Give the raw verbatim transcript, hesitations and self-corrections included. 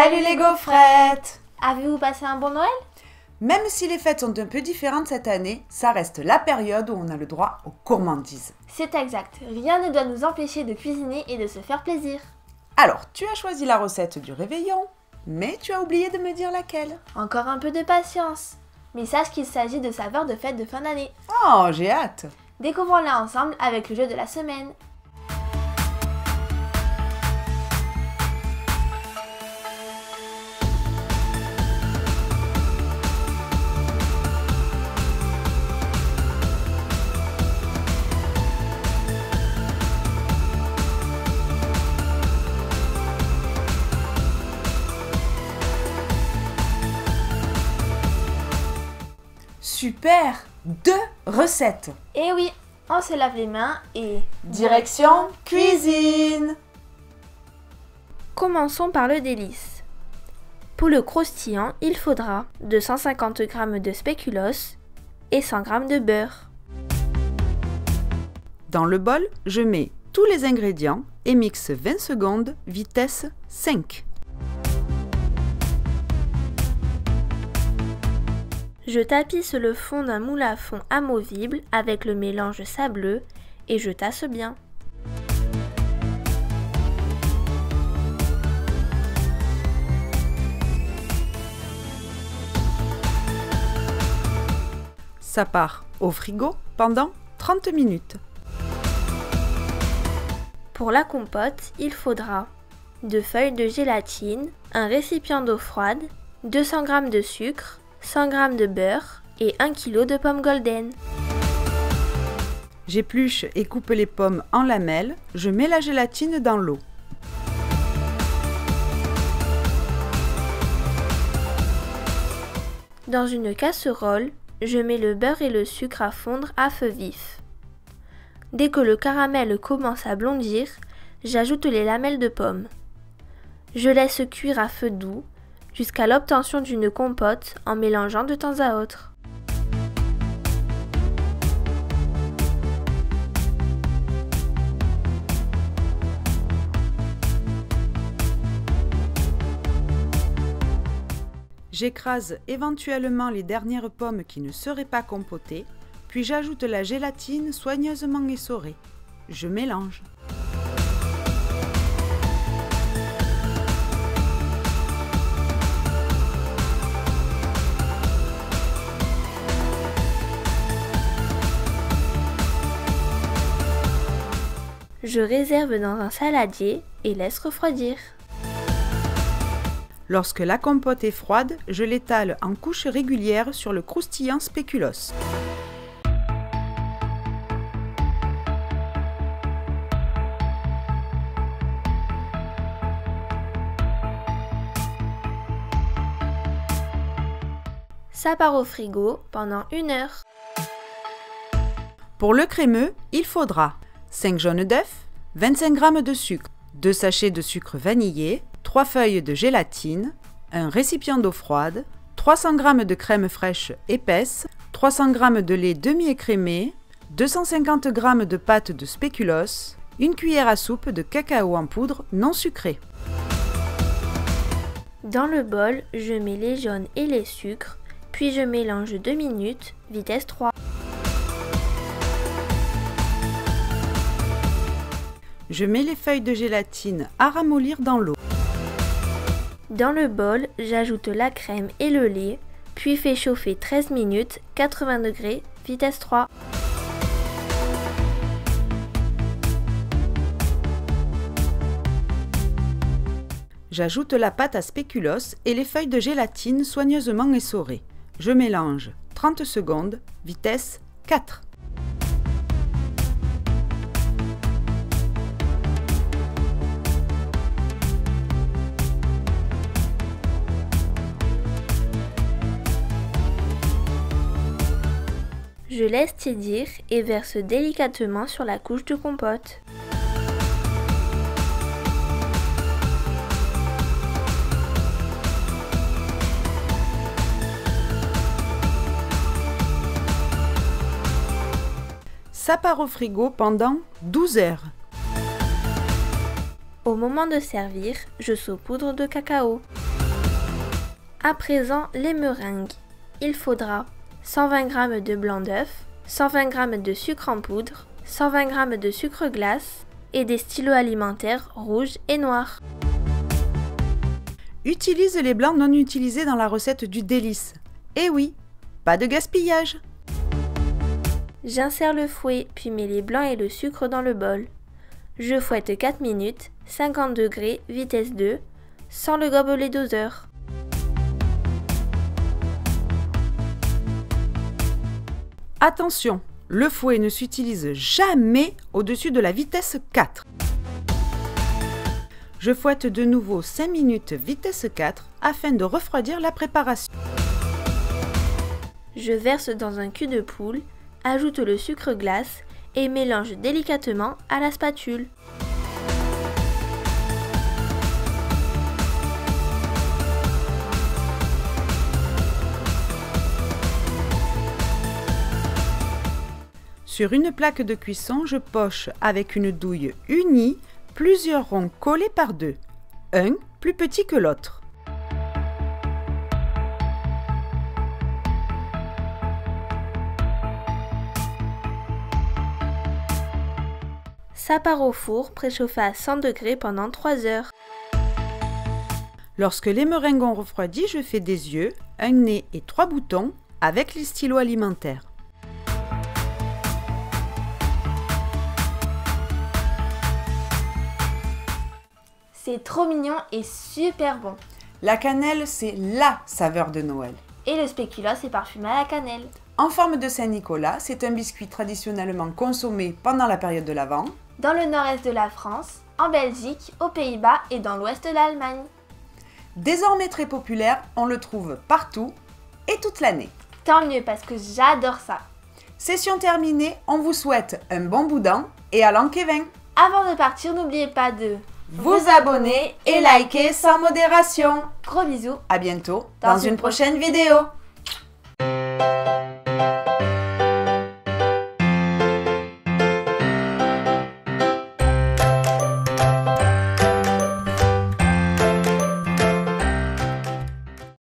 Salut les gaufrettes! Avez-vous passé un bon Noël? Même si les fêtes sont un peu différentes cette année, ça reste la période où on a le droit aux gourmandises. C'est exact, rien ne doit nous empêcher de cuisiner et de se faire plaisir. Alors, tu as choisi la recette du réveillon, mais tu as oublié de me dire laquelle. Encore un peu de patience. Mais sache qu'il s'agit de saveurs de fête de fin d'année. Oh, j'ai hâte! Découvrons-la ensemble avec le jeu de la semaine. Super! Deux recettes! Et oui, on se lave les mains et... Direction cuisine! Commençons par le délice. Pour le croustillant, il faudra deux cent cinquante grammes de spéculoos et cent grammes de beurre. Dans le bol, je mets tous les ingrédients et mixe vingt secondes, vitesse cinq. Je tapisse le fond d'un moule à fond amovible avec le mélange sableux et je tasse bien. Ça part au frigo pendant trente minutes. Pour la compote, il faudra deux feuilles de gélatine, un récipient d'eau froide, deux cents grammes de sucre, cent grammes de beurre et un kilo de pommes golden. J'épluche et coupe les pommes en lamelles, je mets la gélatine dans l'eau. Dans une casserole, je mets le beurre et le sucre à fondre à feu vif. Dès que le caramel commence à blondir, j'ajoute les lamelles de pommes. Je laisse cuire à feu doux jusqu'à l'obtention d'une compote en mélangeant de temps à autre. J'écrase éventuellement les dernières pommes qui ne seraient pas compotées, puis j'ajoute la gélatine soigneusement essorée. Je mélange. Je réserve dans un saladier et laisse refroidir. Lorsque la compote est froide, je l'étale en couches régulières sur le croustillant spéculoos. Ça part au frigo pendant une heure. Pour le crémeux, il faudra cinq jaunes d'œufs, vingt-cinq grammes de sucre, deux sachets de sucre vanillé, trois feuilles de gélatine, un récipient d'eau froide, trois cents grammes de crème fraîche épaisse, trois cents grammes de lait demi-écrémé, deux cent cinquante grammes de pâte de spéculoos, une cuillère à soupe de cacao en poudre non sucré. Dans le bol, je mets les jaunes et les sucres, puis je mélange deux minutes, vitesse trois. Je mets les feuilles de gélatine à ramollir dans l'eau. Dans le bol, j'ajoute la crème et le lait, puis fais chauffer treize minutes, quatre-vingts degrés, vitesse trois. J'ajoute la pâte à spéculoos et les feuilles de gélatine soigneusement essorées. Je mélange trente secondes, vitesse quatre. Je laisse tiédir et verse délicatement sur la couche de compote. Ça part au frigo pendant douze heures. Au moment de servir, je saupoudre de cacao. À présent, les meringues. Il faudra cent vingt grammes de blanc d'œuf, cent vingt grammes de sucre en poudre, cent vingt grammes de sucre glace et des stylos alimentaires rouges et noirs. Utilise les blancs non utilisés dans la recette du délice. Eh oui, pas de gaspillage. J'insère le fouet puis mets les blancs et le sucre dans le bol. Je fouette quatre minutes, cinquante degrés, vitesse deux, sans le gobelet doseur. Attention, le fouet ne s'utilise jamais au-dessus de la vitesse quatre. Je fouette de nouveau cinq minutes vitesse quatre afin de refroidir la préparation. Je verse dans un cul de poule, ajoute le sucre glace et mélange délicatement à la spatule. Sur une plaque de cuisson, je poche avec une douille unie plusieurs ronds collés par deux, un plus petit que l'autre. Ça part au four préchauffé à cent degrés pendant trois heures. Lorsque les meringues ont refroidi, je fais des yeux, un nez et trois boutons avec les stylos alimentaires. C'est trop mignon et super bon. La cannelle, c'est LA saveur de Noël. Et le spéculoos est parfumé à la cannelle. En forme de Saint-Nicolas, c'est un biscuit traditionnellement consommé pendant la période de l'Avent. Dans le nord-est de la France, en Belgique, aux Pays-Bas et dans l'ouest de l'Allemagne. Désormais très populaire, on le trouve partout et toute l'année. Tant mieux parce que j'adore ça. Session terminée, on vous souhaite un bon boudin et à l'an Kevin. Avant de partir, n'oubliez pas de vous abonner et liker sans modération. Gros bisous. À bientôt dans, dans une, une prochaine vidéo.